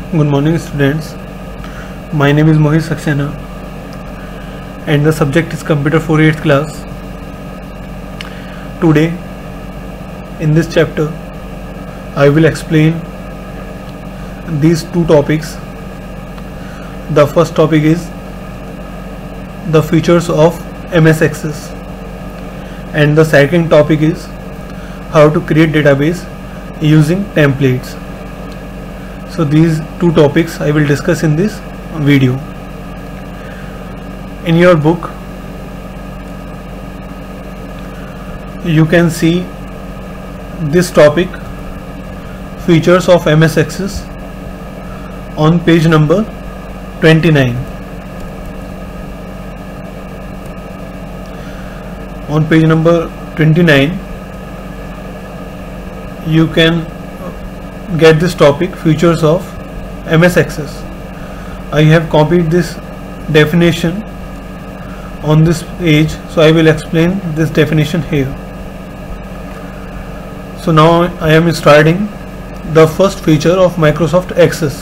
Good morning students. My name is Mohit Saxena and the subject is Computer for 8th class. Today in this chapter I will explain these two topics. The first topic is the features of MS Access and the second topic is how to create database using templates. So these two topics I will discuss in this video. In your book you can see this topic, features of MS Access, on page number 29. On page number 29 you can get this topic, features of MS Access. I have copied this definition on this page, so I will explain this definition here. So now I am starting the first feature of Microsoft Access.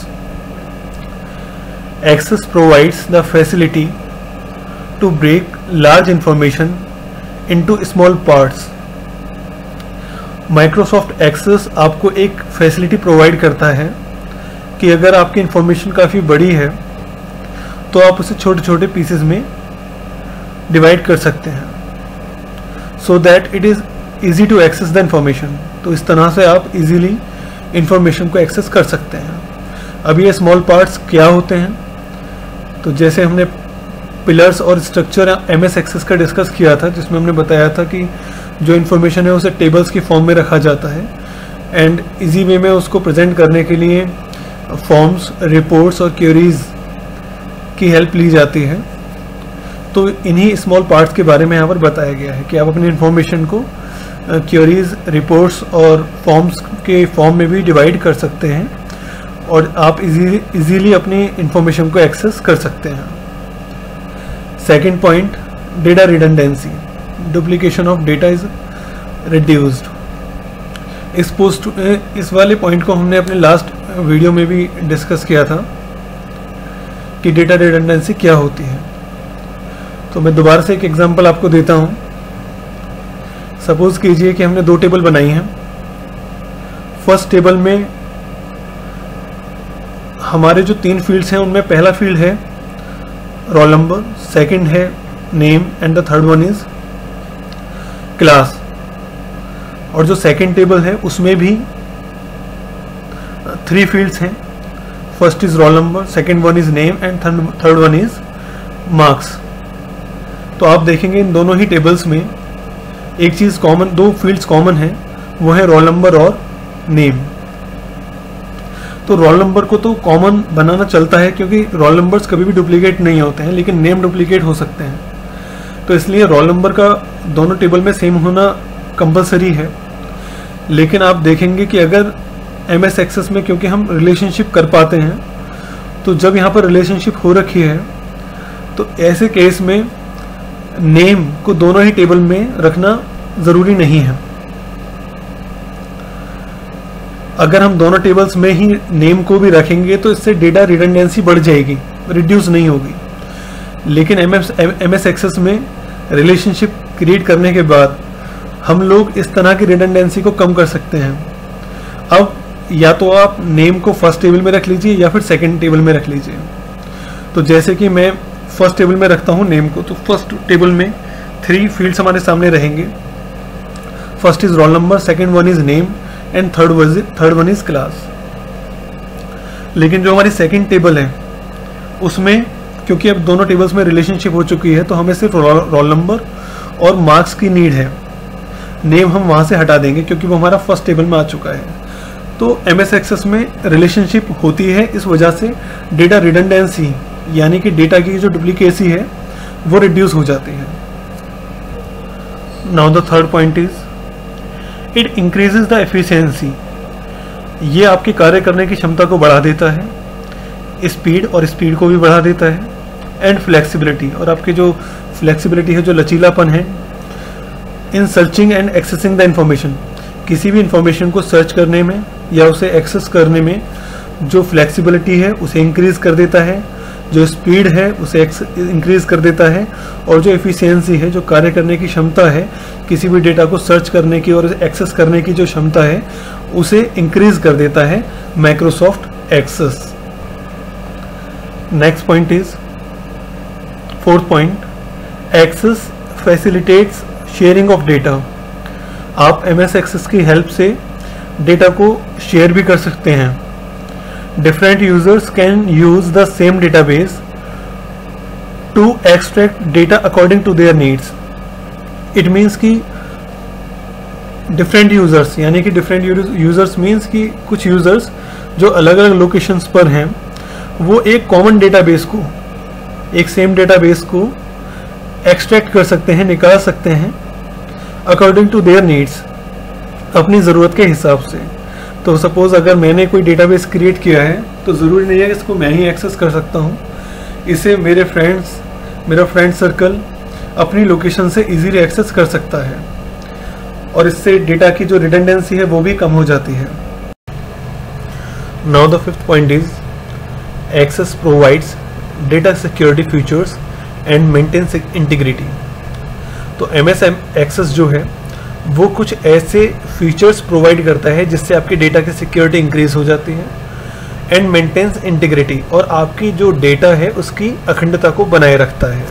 Access provides the facility to break large information into small parts. Microsoft Access आपको एक facility provide करता है कि अगर आपकी information काफ़ी बड़ी है तो आप उसे छोटे छोटे पीसेस में डिवाइड कर सकते हैं, so that it is easy to access the information. तो इस तरह से आप इजीली इंफॉर्मेशन को एक्सेस कर सकते हैं. अब ये स्मॉल पार्ट्स क्या होते हैं, तो जैसे हमने पिलर्स और स्ट्रक्चर MS एक्सेस का डिस्कस किया था, जिसमें हमने बताया था कि जो इन्फॉर्मेशन है उसे टेबल्स की फॉर्म में रखा जाता है एंड इजी वे में उसको प्रेजेंट करने के लिए फॉर्म्स, रिपोर्ट्स और क्वेरीज की हेल्प ली जाती है. तो इन्हीं स्मॉल पार्ट्स के बारे में यहाँ पर बताया गया है कि आप अपनी इन्फॉर्मेशन को क्वेरीज, रिपोर्ट्स और फॉर्म्स के फॉर्म में भी डिवाइड कर सकते हैं और आप इजीली अपनी इन्फॉर्मेशन को एक्सेस कर सकते हैं. Second point, data redundancy. Duplication of data is reduced. इस वाले पॉइंट को हमने अपने लास्ट वीडियो में भी डिस्कस किया था कि डेटा रिडंडेंसी क्या होती है. तो मैं दोबारा से एक एग्जांपल आपको देता हूं. सपोज कीजिए कि हमने दो टेबल बनाई हैं. फर्स्ट टेबल में हमारे जो तीन फील्ड्स हैं उनमें पहला फील्ड है रोल नंबर, सेकंड है name and the third one is class. और जो सेकंड टेबल है उसमें भी थ्री फील्ड्स हैं. First is roll number, second one is name and third one is marks. तो आप देखेंगे इन दोनों ही टेबल्स में एक चीज कॉमन, दो फील्ड्स कॉमन है, वो है रोल नंबर और नेम. तो रोल नंबर को तो कॉमन बनाना चलता है क्योंकि रोल नंबर्स कभी भी डुप्लीकेट नहीं होते हैं, लेकिन नेम डुप्लीकेट हो सकते हैं. तो इसलिए रोल नंबर का दोनों टेबल में सेम होना कंपलसरी है. लेकिन आप देखेंगे कि अगर MS एक्सेस में क्योंकि हम रिलेशनशिप कर पाते हैं, तो जब यहाँ पर रिलेशनशिप हो रखी है तो ऐसे केस में नेम को दोनों ही टेबल में रखना ज़रूरी नहीं है. अगर हम दोनों टेबल्स में ही नेम को भी रखेंगे तो इससे डेटा रिडंडेंसी बढ़ जाएगी, रिड्यूस नहीं होगी. लेकिन MS एक्सेस में रिलेशनशिप क्रिएट करने के बाद हम लोग इस तरह की रिडंडेंसी को कम कर सकते हैं. अब या तो आप नेम को फर्स्ट टेबल में रख लीजिए या फिर सेकंड टेबल में रख लीजिए. तो जैसे कि मैं फर्स्ट टेबल में रखता हूं नेम को, तो फर्स्ट टेबल में थ्री फील्ड्स हमारे सामने रहेंगे. First is roll number, second one is name and third one is class. लेकिन जो हमारी सेकंड टेबल है उसमें क्योंकि अब दोनों टेबल्स में रिलेशनशिप हो चुकी है तो हमें सिर्फ रोल नंबर और मार्क्स की नीड है. नेम हम वहां से हटा देंगे क्योंकि वो हमारा फर्स्ट टेबल में आ चुका है. तो MS एक्सेस में रिलेशनशिप होती है, इस वजह से डेटा रिडंडेंसी यानी कि डेटा की जो डुप्लीकेसी है वो रिड्यूस हो जाती है. Now the third point is it increases the efficiency. ये आपके कार्य करने की क्षमता को बढ़ा देता है, स्पीड को भी बढ़ा देता है, एंड फ्लेक्सिबिलिटी, और आपकी जो फ्लेक्सिबिलिटी है, जो लचीलापन है in searching and accessing the information, किसी भी इंफॉर्मेशन को सर्च करने में या उसे एक्सेस करने में जो फ्लेक्सिबिलिटी है उसे इंक्रीज कर देता है, जो स्पीड है उसे इंक्रीज कर देता है, और जो एफिशिएंसी है, जो कार्य करने की क्षमता है, किसी भी डेटा को सर्च करने की और एक्सेस करने की जो क्षमता है उसे इंक्रीज कर देता है Microsoft access. Next point is fourth point, access facilitates sharing of data. आप MS एक्सेस की हेल्प से डेटा को शेयर भी कर सकते हैं। Different users can use the same database to extract data according to their needs. It means कि different users, यानी कि different users means कि कुछ users जो अलग अलग लोकेशंस पर हैं वो एक कॉमन डेटाबेस को, एक सेम डेटाबेस को एक्सट्रैक्ट कर सकते हैं, निकाल सकते हैं अकॉर्डिंग टू देयर नीड्स, अपनी ज़रूरत के हिसाब से। तो सपोज़ अगर मैंने कोई डेटाबेस क्रिएट किया है तो ज़रूरी नहीं है कि इसको मैं ही एक्सेस कर सकता हूँ, इसे मेरे फ्रेंड्स, मेरा फ्रेंड सर्कल अपनी लोकेशन से इजीली एक्सेस कर सकता है, और इससे डेटा की जो रिडंडेंसी है वो भी कम हो जाती है। Now the fifth point is access provides data security features and maintains integrity. तो MS एक्सेस जो है वो कुछ ऐसे फीचर्स प्रोवाइड करता है जिससे आपकी डेटा की सिक्योरिटी इंक्रीज हो जाती है, एंड मेंटेन्स इंटीग्रिटी, और आपकी जो डेटा है उसकी अखंडता को बनाए रखता है,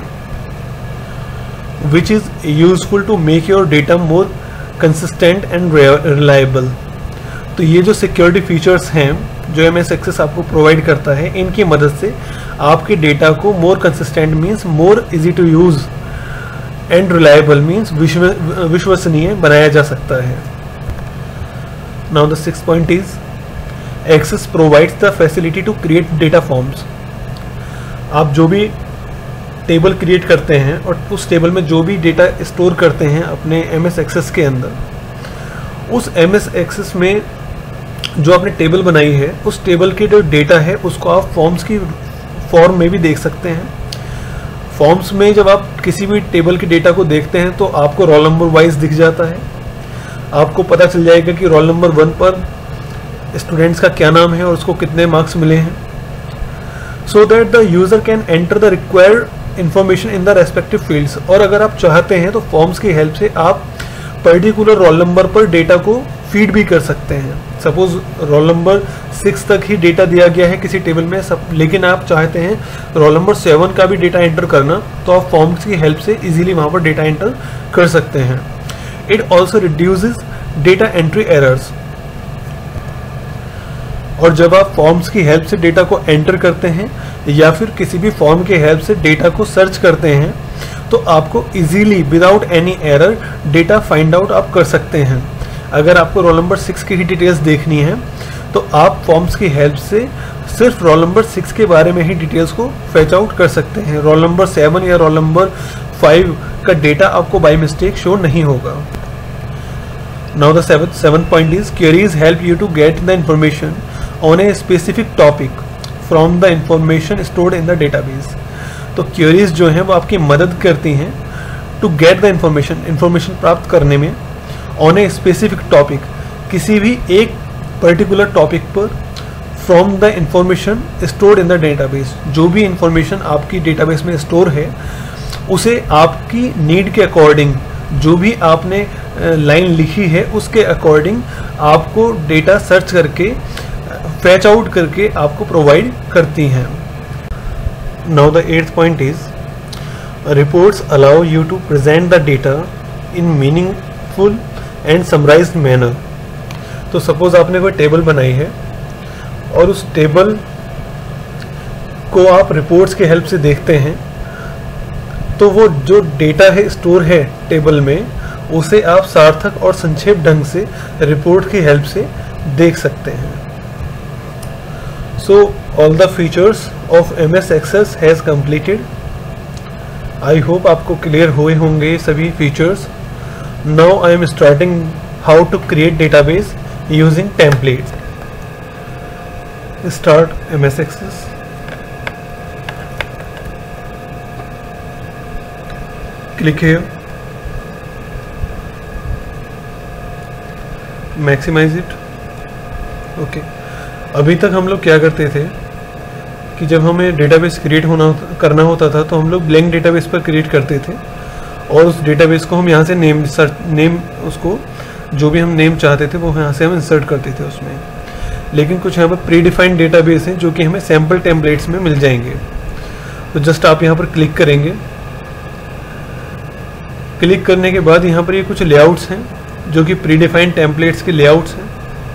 which is useful to make your data more consistent and reliable. तो ये जो सिक्योरिटी फीचर्स हैं जो MS एक्सेस आपको प्रोवाइड करता है, इनकी मदद से आपके डेटा को more consistent means more easy to use and reliable means विश्वसनीय बनाया जा सकता है। Now the sixth point is access provides the facility to create data forms. आप जो भी टेबल क्रिएट करते हैं और उस टेबल में जो भी डेटा स्टोर करते हैं अपने MS एक्सेस के अंदर, उस MS एक्सेस में जो आपने टेबल बनाई है उस टेबल के जो डेटा है उसको आप फॉर्म्स की फॉर्म में भी देख सकते हैं। फॉर्म्स में जब आप किसी भी टेबल के डेटा को देखते हैं तो आपको रोल नंबर वाइज दिख जाता है, आपको पता चल जाएगा कि रोल नंबर 1 पर स्टूडेंट्स का क्या नाम है और उसको कितने मार्क्स मिले हैं, so that the user can enter the required information in the respective fields. और अगर आप चाहते हैं तो फॉर्म्स की हेल्प से आप पर्टिकुलर रोल नंबर पर डेटा को फीड भी कर सकते हैं। सपोज रोल नंबर 6 तक ही डेटा दिया गया है किसी टेबल में सब, लेकिन आप चाहते हैं रोल नंबर 7 का भी डेटा एंटर करना, तो आप फॉर्म्स की हेल्प से इजीली वहां पर डेटा एंटर कर सकते हैं। It also reduces data entry errors. और जब आप फॉर्म्स की हेल्प से डेटा को एंटर करते हैं या फिर किसी भी फॉर्म की हेल्प से डेटा को सर्च करते हैं तो आपको easily without any error data find out आप कर सकते हैं। अगर आपको रोल नंबर 6 की ही डिटेल्स देखनी है तो आप फॉर्म्स की हेल्प से सिर्फ रोल नंबर 6 के बारे में ही डिटेल्स को फेच आउट कर सकते हैं। रोल नंबर 7 या रोल नंबर 5 का डेटा आपको बाय मिस्टेक शो नहीं होगा। Now the seventh point is queries help you to get the information on a specific topic from the information stored in the database. तो queries जो हैं वो आपकी मदद करती हैं टू गेट द इंफॉर्मेशन प्राप्त करने में ऑन ए स्पेसिफिक टॉपिक, किसी भी एक पर्टिकुलर टॉपिक पर, from the information stored in the database. जो भी इंफॉर्मेशन आपकी डेटाबेस में स्टोर है उसे आपकी नीड के अकॉर्डिंग, जो भी आपने लाइन लिखी है उसके अकॉर्डिंग आपको डेटा सर्च करके फैच आउट करके आपको प्रोवाइड करती हैं। Now the 8th point is reports allow you to present the data in meaningful and summarised manner. तो सपोज आपने कोई टेबल बनाई है और उस टेबल को आप रिपोर्ट्स के हेल्प से देखते हैं, तो वो जो डेटा है स्टोर है टेबल में उसे आप सार्थक और संक्षेप ढंग से रिपोर्ट की हेल्प से देख सकते हैं। So all the features of MS access has completed. I hope आपको क्लियर हुए होंगे सभी features. Now I am starting how to create database using templates. Start MS Access. Click here. Maximize it. Okay. अभी तक हम लोग क्या करते थे कि जब हमें डेटाबेस क्रिएट करना होता था तो हम लोग ब्लैंक डेटाबेस पर क्रिएट करते थे और उस डेटाबेस को हम यहाँ से नेम उसको जो भी हम नेम चाहते थे वो यहाँ से हम इंसर्ट करते थे उसमें। लेकिन कुछ यहाँ पर प्री डिफाइंड डेटाबेस हैं जो कि हमें सैम्पल टेम्पलेट्स में मिल जाएंगे। तो जस्ट आप यहाँ पर क्लिक करेंगे। क्लिक करने के बाद यहाँ पर ये कुछ लेआउट्स हैं जो कि प्री डिफाइंड टेम्पलेट्स के लेआउट्स हैं।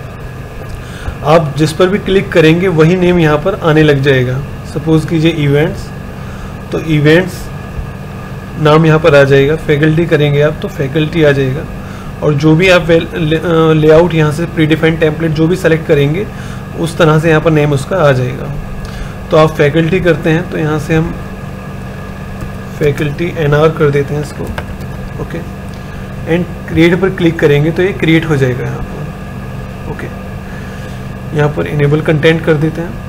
आप जिस पर भी क्लिक करेंगे वही नेम यहाँ पर आने लग जाएगा। सपोज कीजिए इवेंट्स, तो इवेंट्स नाम यहाँ पर आ जाएगा। फैकल्टी करेंगे आप तो फैकल्टी आ जाएगा। और जो भी आप लेआउट यहाँ से प्री डिफाइंड टेम्पलेट जो भी सेलेक्ट करेंगे उस तरह से यहाँ पर नेम उसका आ जाएगा। तो आप फैकल्टी करते हैं तो यहाँ से हम फैकल्टी NR कर देते हैं इसको, ओके। एंड क्रिएट पर क्लिक करेंगे तो ये क्रिएट हो जाएगा यहाँ पर, ओके। यहाँ पर इनेबल कंटेंट कर देते हैं।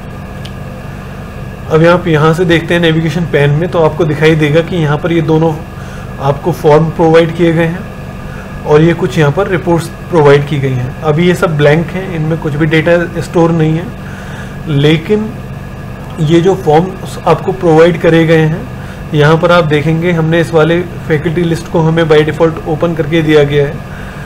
अब आप यहाँ से देखते हैं नेविगेशन पैन में तो आपको दिखाई देगा कि यहाँ पर ये दोनों आपको फॉर्म प्रोवाइड किए गए हैं और ये कुछ यहाँ पर रिपोर्ट्स प्रोवाइड की गई हैं। अभी ये सब ब्लैंक हैं, इनमें कुछ भी डेटा स्टोर नहीं है, लेकिन ये जो फॉर्म आपको प्रोवाइड करे गए हैं यहाँ पर आप देखेंगे हमने इस वाले फैकल्टी लिस्ट को हमें बाय डिफ़ॉल्ट ओपन करके दिया गया है।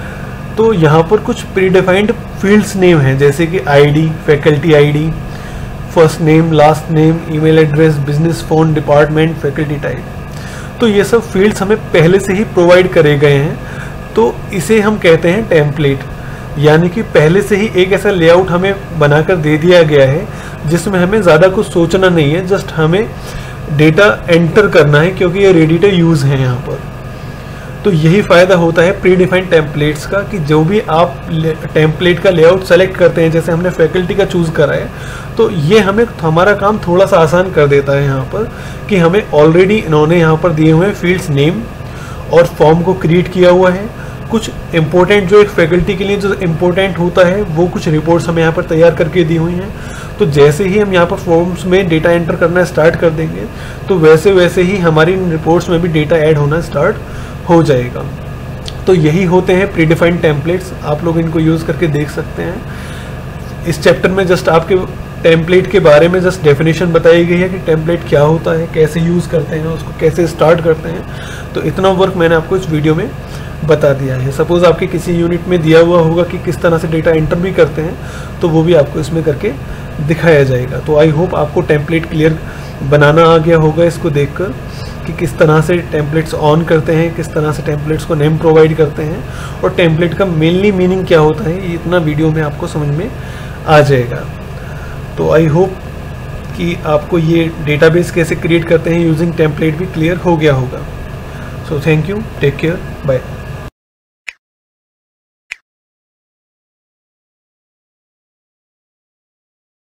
तो यहाँ पर कुछ प्री डिफाइंड फील्ड्स नेम हैं जैसे कि ID, faculty ID, first name, last name, email address, business phone, department, faculty type. तो ये सब फील्ड्स हमें पहले से ही प्रोवाइड करे गए हैं। तो इसे हम कहते हैं टेम्पलेट, यानी कि पहले से ही एक ऐसा लेआउट हमें बनाकर दे दिया गया है जिसमें हमें ज़्यादा कुछ सोचना नहीं है, जस्ट हमें डेटा एंटर करना है क्योंकि ये रेडी टू यूज़ है यहाँ पर। तो यही फ़ायदा होता है प्री डिफाइंड टेम्पलेट्स का कि जो भी आप टेम्पलेट का लेआउट सेलेक्ट करते हैं, जैसे हमने फैकल्टी का चूज़ करा है, तो ये हमें हमारा काम थोड़ा सा आसान कर देता है यहाँ पर कि हमें ऑलरेडी इन्होंने यहाँ पर दिए हुए फील्ड्स नेम और फॉर्म को क्रिएट किया हुआ है। कुछ इम्पोर्टेंट जो एक फैकल्टी के लिए जो इम्पोर्टेंट होता है वो कुछ रिपोर्ट्स हमें यहाँ पर तैयार करके दी हुई हैं। तो जैसे ही हम यहाँ पर फॉर्म्स में डेटा एंटर करना स्टार्ट कर देंगे तो वैसे वैसे ही हमारी रिपोर्ट्स में भी डेटा ऐड होना स्टार्ट हो जाएगा। तो यही होते हैं प्री डिफाइंड टेम्पलेट्स। आप लोग इनको यूज़ करके देख सकते हैं। इस चैप्टर में जस्ट आपके टेम्पलेट के बारे में जस्ट डेफिनेशन बताई गई है कि टेम्पलेट क्या होता है, कैसे यूज़ करते हैं, उसको कैसे स्टार्ट करते हैं। तो इतना वर्क मैंने आपको इस वीडियो में बता दिया है। सपोज़ आपके किसी यूनिट में दिया हुआ होगा कि किस तरह से डेटा एंटर भी करते हैं तो वो भी आपको इसमें करके दिखाया जाएगा। तो आई होप आपको टेम्पलेट क्लियर बनाना आ गया होगा इसको देखकर कि किस तरह से टेम्पलेट्स ऑन करते हैं, किस तरह से टेम्पलेट्स को नेम प्रोवाइड करते हैं और टेम्पलेट का मेनली मीनिंग क्या होता है। ये इतना वीडियो में आपको समझ में आ जाएगा। तो आई होप कि आपको ये डेटाबेस कैसे क्रिएट करते हैं यूजिंग टेम्पलेट भी क्लियर हो गया होगा। So thank you, take care, bye.